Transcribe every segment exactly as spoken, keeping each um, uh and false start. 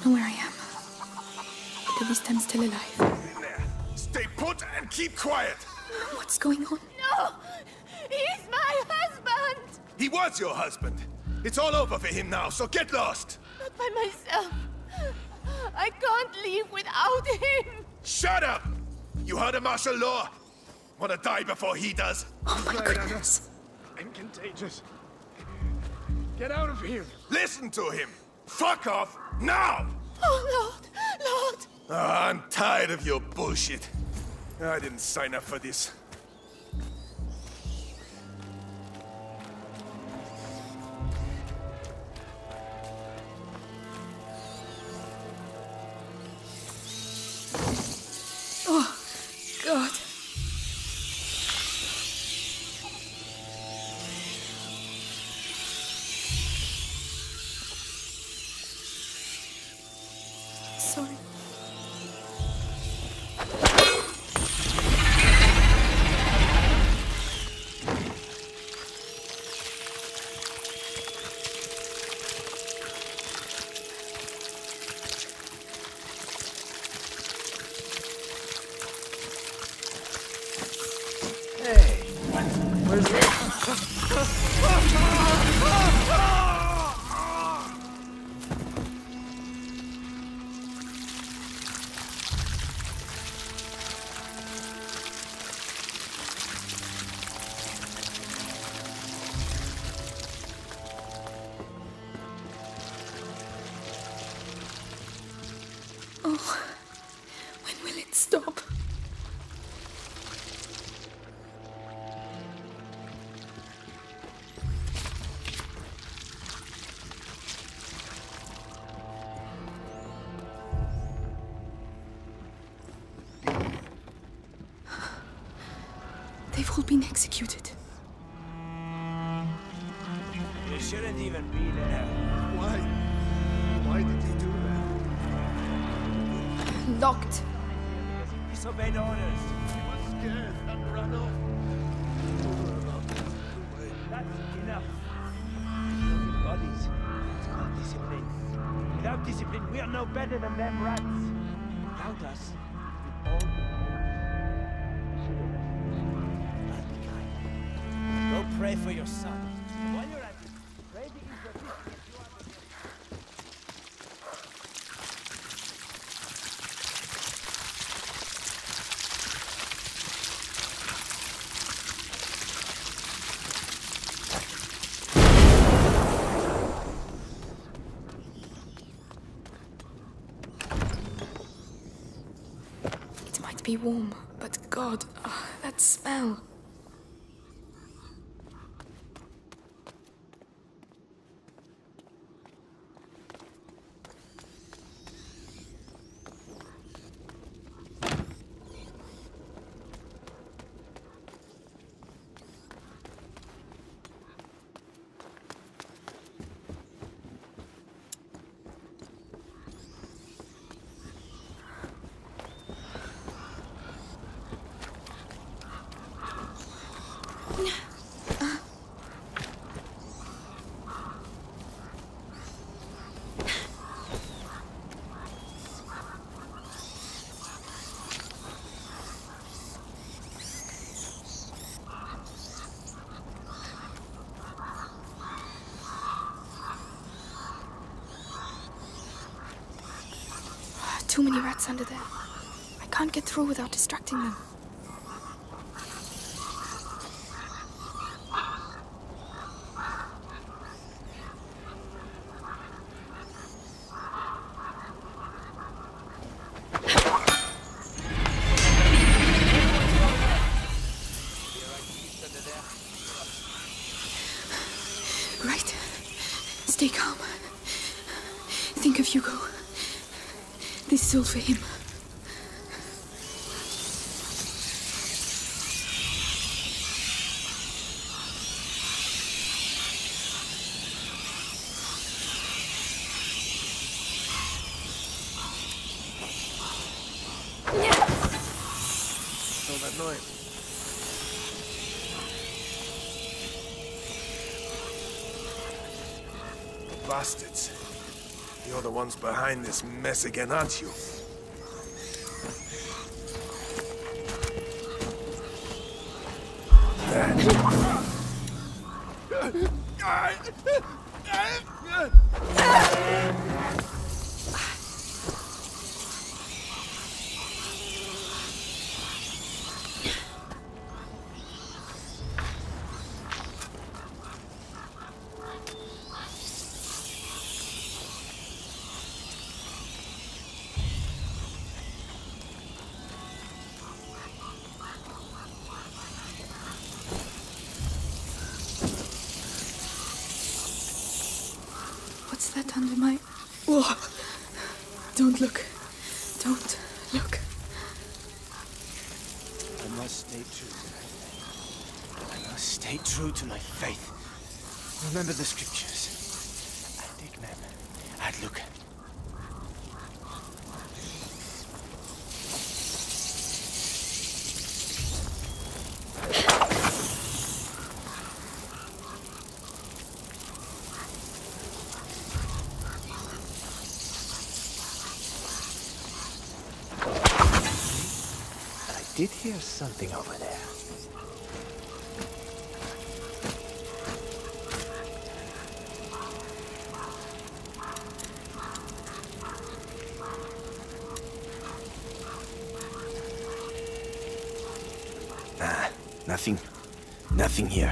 know where I am. But at least I'm still alive. There. Stay put and keep quiet. What's going on? No! He's my husband! He was your husband. It's all over for him now, so get lost. Not by myself. I can't leave without him. Shut up! You heard of martial law? Want to die before he does? Oh my goodness. I'm contagious. Get out of here. Listen to him. Fuck off now! Oh, Lord! Lord! Oh, I'm tired of your bullshit. I didn't sign up for this. Oh, God. Sorry. Hey, where's it? Oh, when will it stop? They've all been executed. You shouldn't even be there. Why? Why did he do that? Locked. He disobeyed orders. He was scared and ran off. That's enough. Those bodies. It's called discipline. Without discipline, we are no better than them rats. Without us, we all go pray for your son. While you're at it, pray the Inquisition. It might be warm, but God, oh, that smell. Too many rats under there. I can't get through without distracting them. Right. Stay calm. Think of Hugo. This is all for him. What's all that noise? Bastards. You're the ones behind this mess again, aren't you? What's that under my... Whoa! Don't look. Don't look. I must stay true to my faith. I must stay true to my faith. Remember the scriptures. Ad ignem, ad lucem. I did hear something over there. Ah, nothing. Nothing here.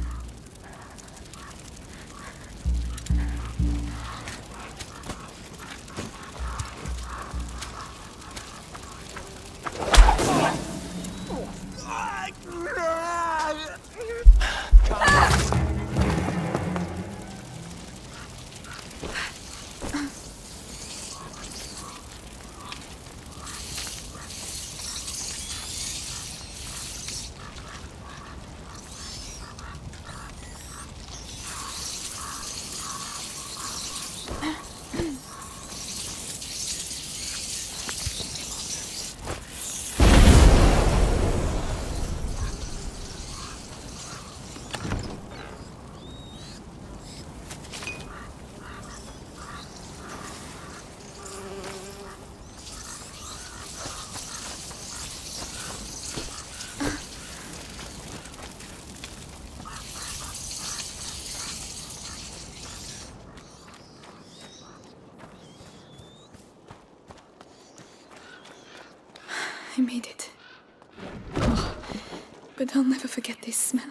I made it. Oh, but I'll never forget this smell.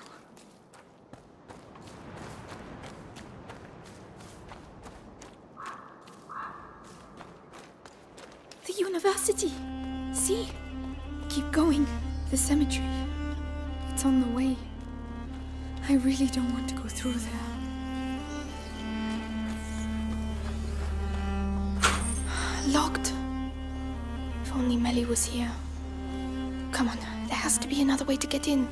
The university! See? Keep going. The cemetery. It's on the way. I really don't want to go through there. Locked. If only Melly was here. Come on, there has to be another way to get in.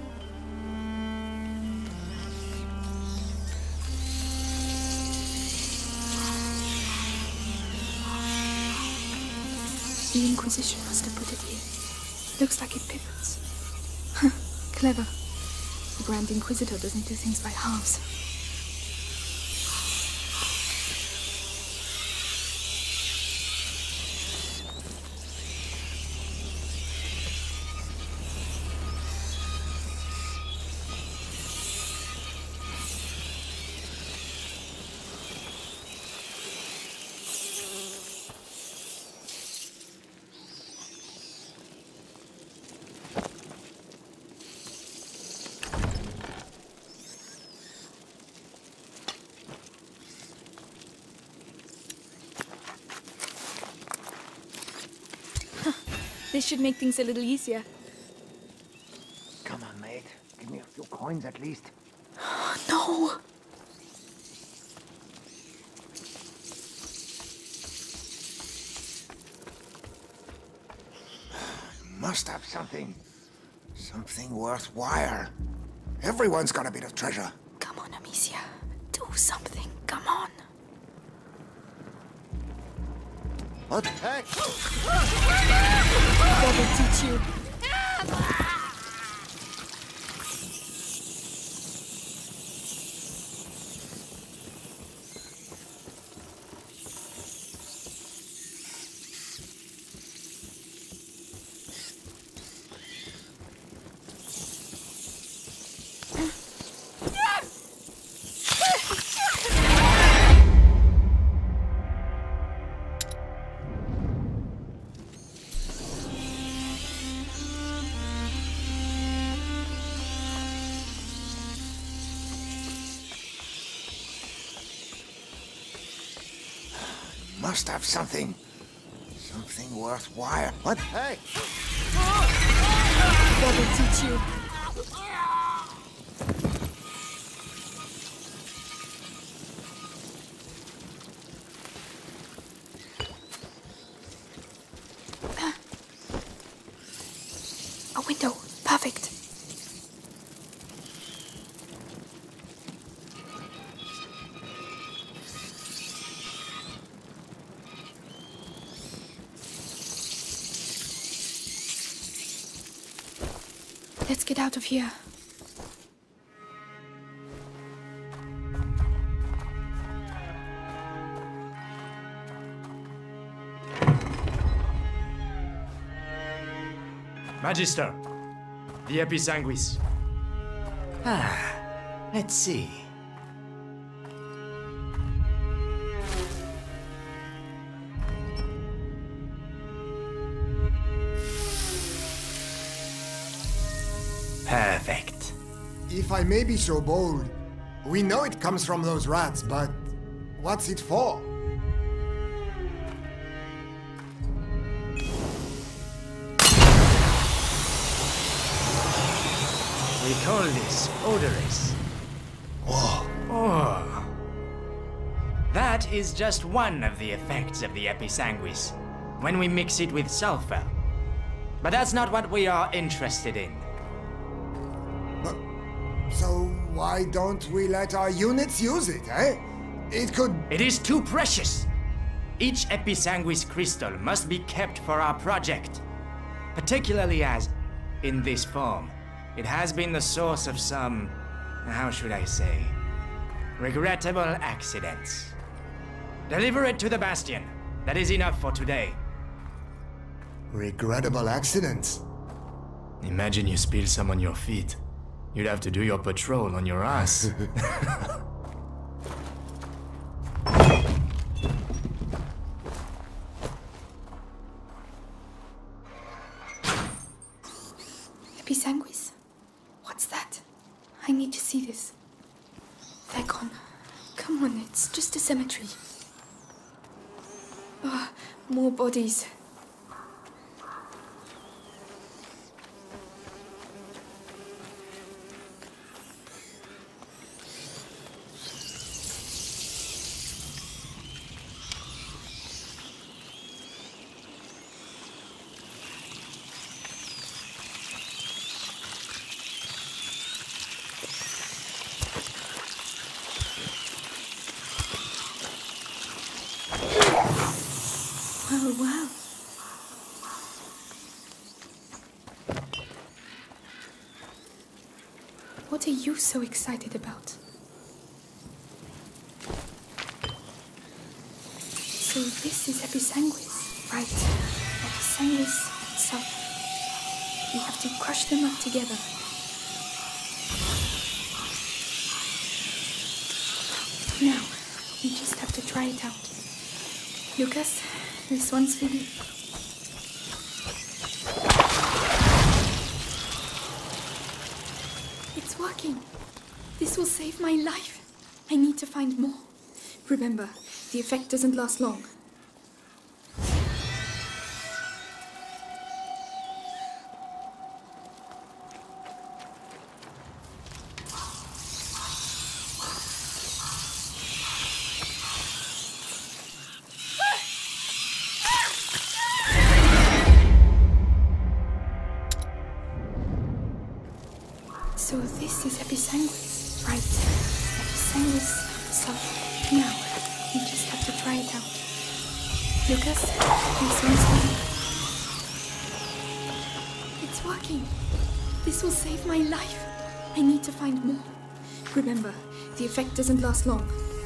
The Inquisition must have put it here. Looks like it pivots. Huh, clever. The Grand Inquisitor doesn't do things by halves. This should make things a little easier. Come on, mate. Give me a few coins at least. No! Must have something. Something worthwhile. Everyone's got a bit of treasure. Come on, Amicia. Do something. Come on. What the heck? God will teach you. must have something. Something worthwhile. What? Hey! God will teach you. A window. Perfect. Let's get out of here. Magister, the Episanguis. Ah, let's see. Perfect. If I may be so bold, we know it comes from those rats, but what's it for? We call this odorous. Whoa. Oh. That is just one of the effects of the Episanguis, when we mix it with sulfur. But that's not what we are interested in. But, so why don't we let our units use it, eh? It could... It is too precious! Each Episanguis crystal must be kept for our project. Particularly as, in this form, it has been the source of some, how should I say, regrettable accidents. Deliver it to the Bastion. That is enough for today. Regrettable accidents? Imagine you spill some on your feet. You'd have to do your patrol on your ass. Episanguis? What's that? I need to see this. They're gone. Come on, it's just a cemetery. Ah, oh, more bodies. Oh, wow. What are you so excited about? So this is Episanguis, right? Episanguis itself. We have to crush them up together. Now, we just have to try it out. Lucas, this one's for you. It's working. This will save my life. I need to find more. Remember, the effect doesn't last long. So this is Episanguis, right? Episanguis itself. Now, we just have to try it out. Lucas, this one's for you. It's working. This will save my life. I need to find more. Remember, the effect doesn't last long.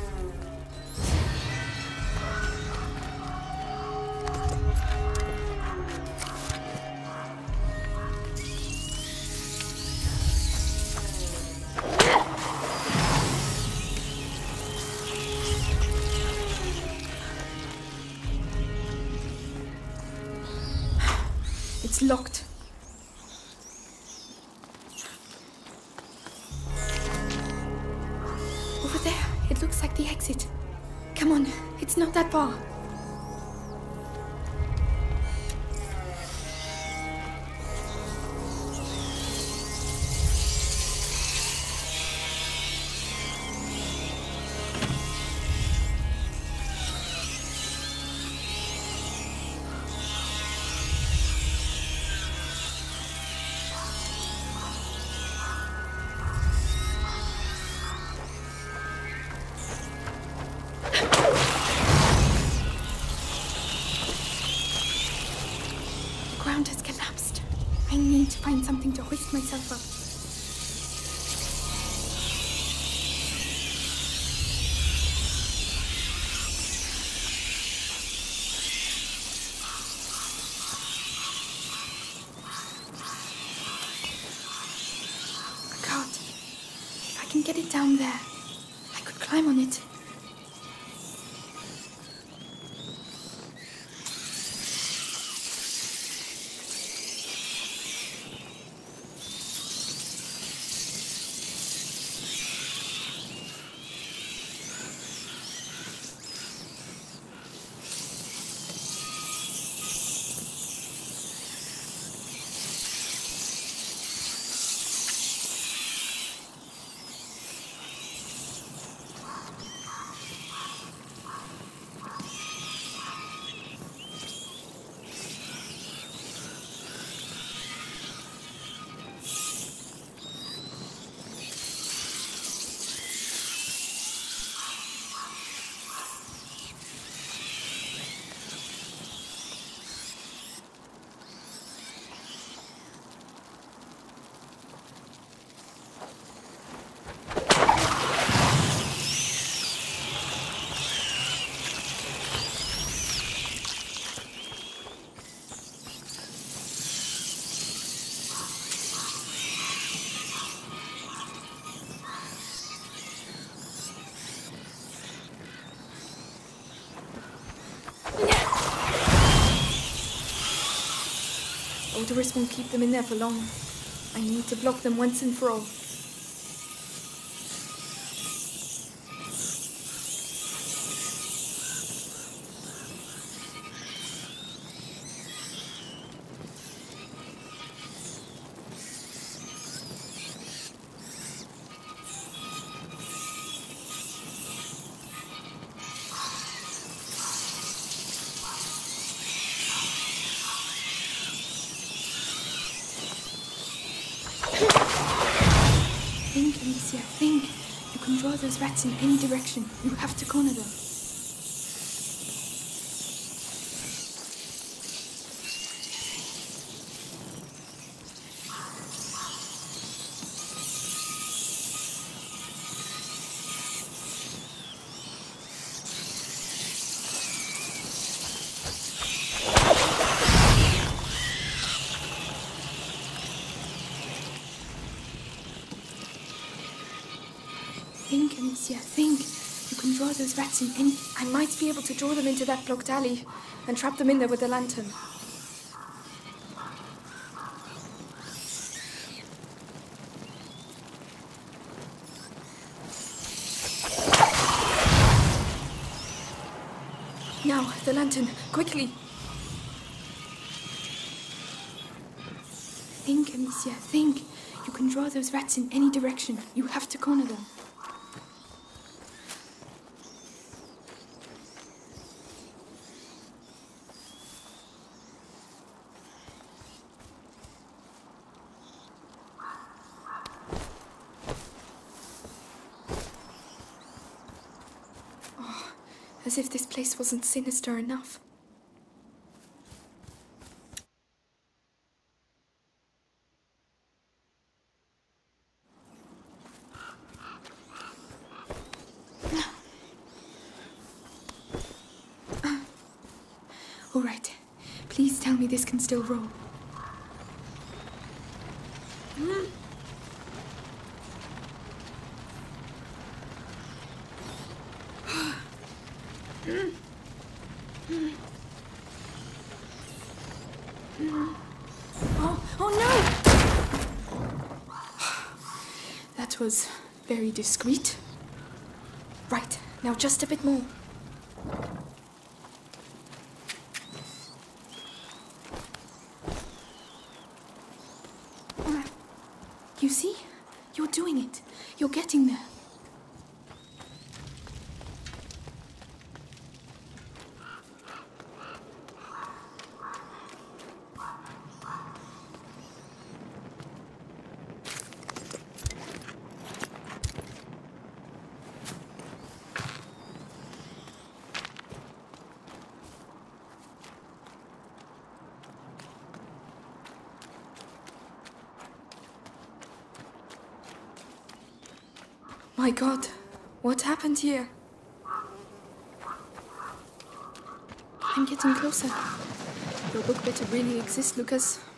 It's locked. Over there, it looks like the exit. Come on, it's not that far. find something to hoist myself up. Get it down there. I could climb on it. Odorous won't keep them in there for long. I need to block them once and for all. Think, Amicia, think. You can draw those rats in any direction. You have to corner them. Think, Amicia, think. You can draw those rats in any... I might be able to draw them into that blocked alley and trap them in there with the lantern. Now, the lantern, quickly. Think, Amicia, think. You can draw those rats in any direction. You have to corner them. As if this place wasn't sinister enough. All right. Please tell me this can still roll. Mm. Oh, oh no! That was very discreet. Right, now just a bit more. You see? You're doing it. You're getting there. My God, what happened here? I'm getting closer. Your book better really exist, Lucas.